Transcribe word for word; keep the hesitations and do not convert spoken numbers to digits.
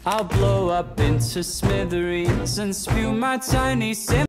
I'll blow up into smithereens and spew my tiny sim